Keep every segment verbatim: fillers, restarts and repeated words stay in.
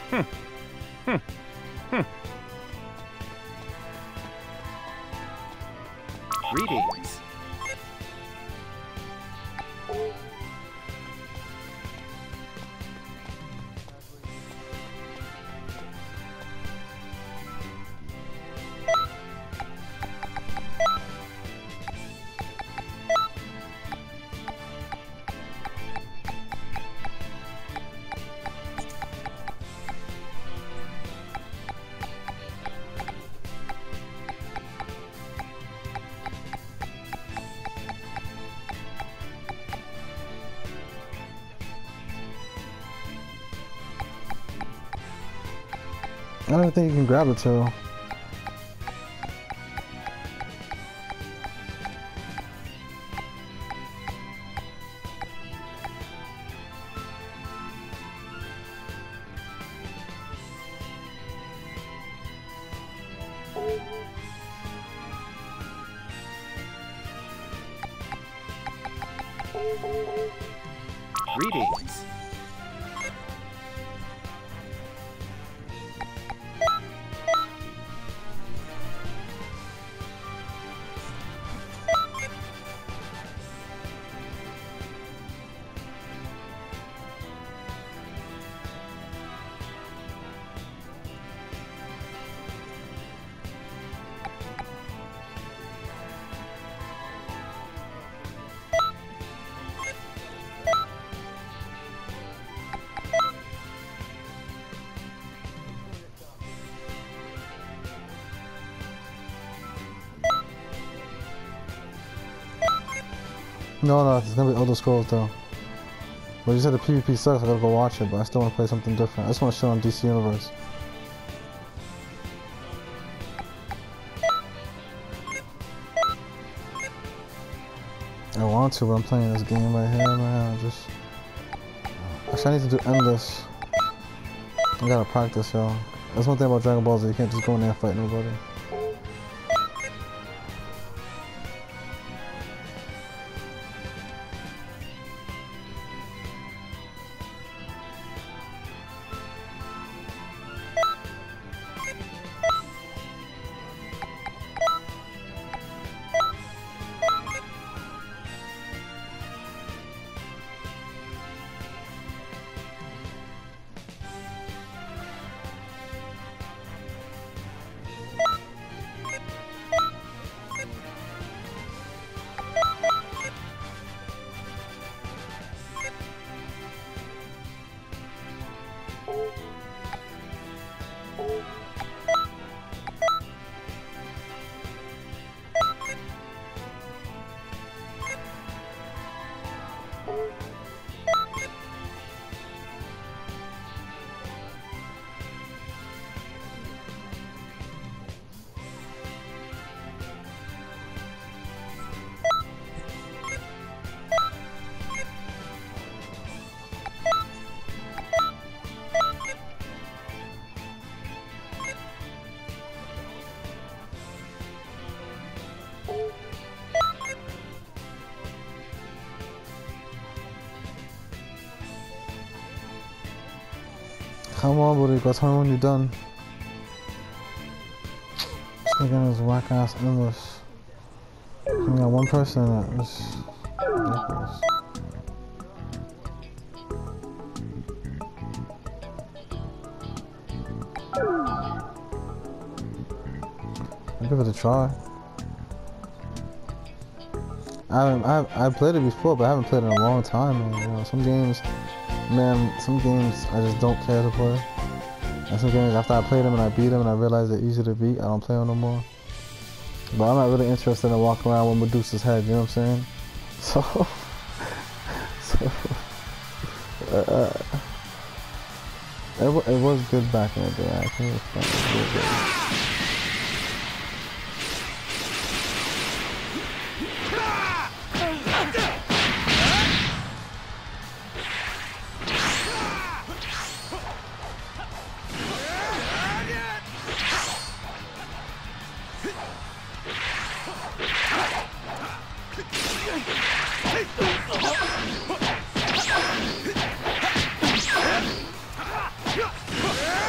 Hmm. Hmm. Hmm. Greetings. I don't think you can grab the tail. Greetings. No, no, it's gonna be Elder Scrolls though. But you said the PvP sucks, I gotta go watch it, but I still wanna play something different. I just wanna chill on D C Universe. I want to, but I'm playing this game right here, man. I just... Actually, I need to do Endless. I gotta practice, y'all. That's one thing about Dragon Ball Z, you can't just go in there and fight nobody. Come on, buddy, go tell me when you're done. This nigga is whack ass Endless. We got one person in it. It's ridiculous. I'll give it a try. I haven't, I've, I've played it before, but I haven't played it in a long time. And, you know, some games, man, some games I just don't care to play. And some games, after I play them and I beat them and I realize they're easy to beat, I don't play them no more. But I'm not really interested in walking around with Medusa's head, you know what I'm saying? So, so uh, it, it was good back in the day. I think it was fun. It was really good. Yeah!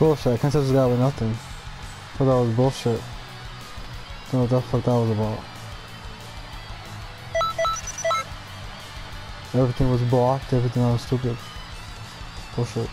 bullshit. I can't touch this guy with nothing. I thought that was bullshit. Don't know what the fuck that was about. Everything was blocked, everything was stupid. Bullshit.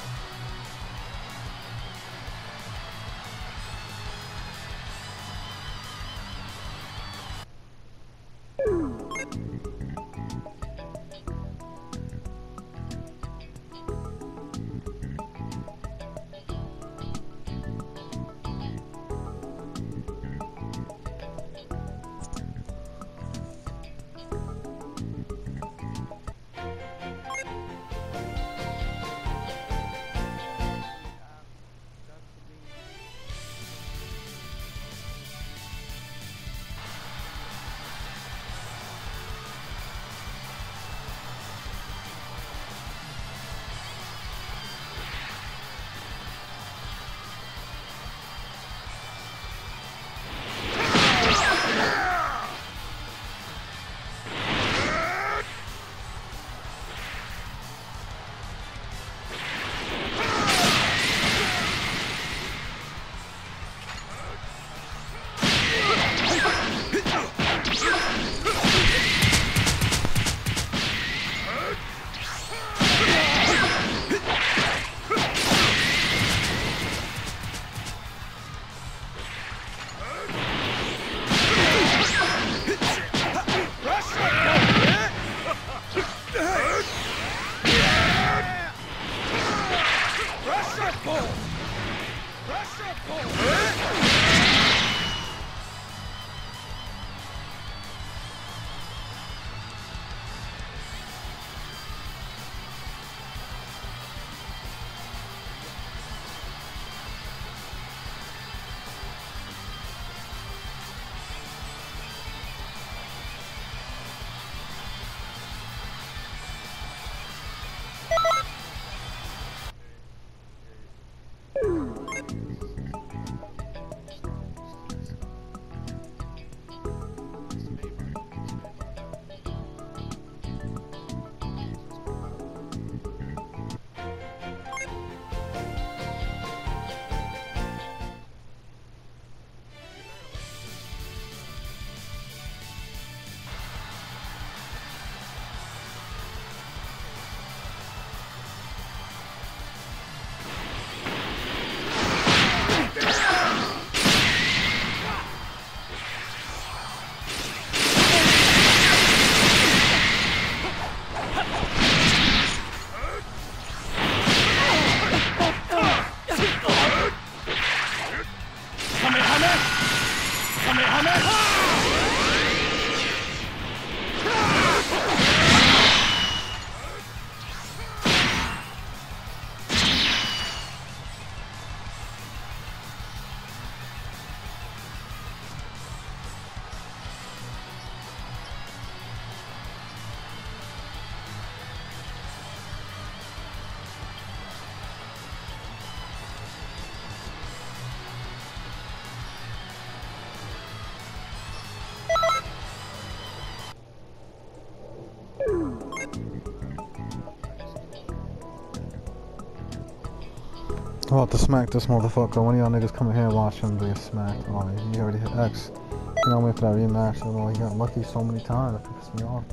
I'm about to smack this motherfucker. One of y'all niggas come in here and watch him get smacked. Oh, he already hit X. You know, I'm waiting for that rematch. I don't know, he got lucky so many times. That pissed me off.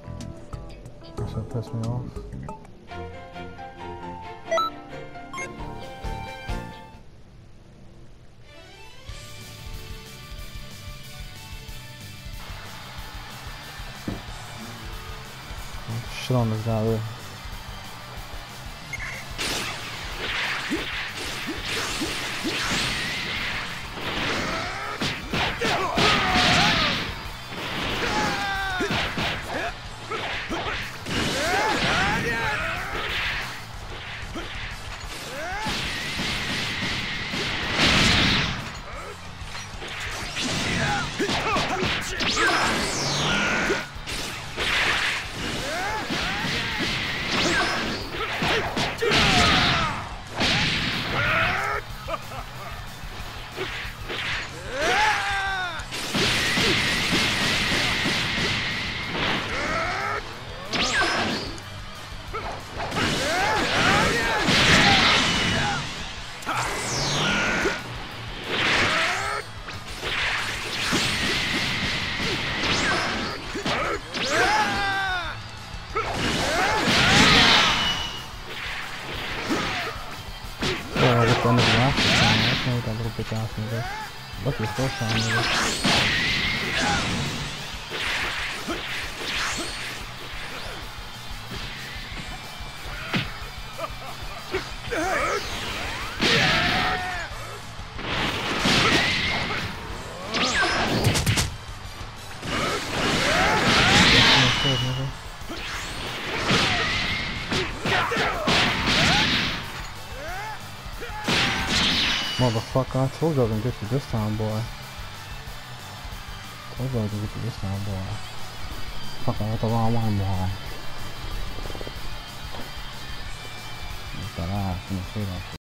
That shit pissed me off. Shit on this guy, really. Then the last time, I can't that little bitch ass nigga. Look your first time, nigga. Motherfucker, I told you I was gonna get you this time, boy. Told you I was gonna get you this time, boy. Fucking with the wrong one, boy. That ass, I'm gonna say that shit.